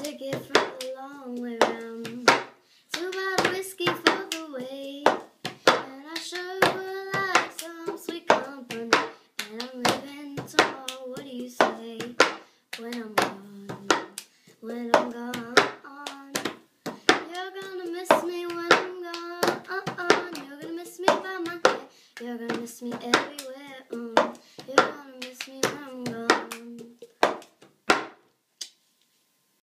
ticket from the long way round. 2 bottles whiskey for the way, and I sure would like some sweet company. And I'm leaving tomorrow. What do you say? When I'm gone, you're gonna miss me when I'm gone. You're gonna miss me by my head. You're gonna miss me everywhere.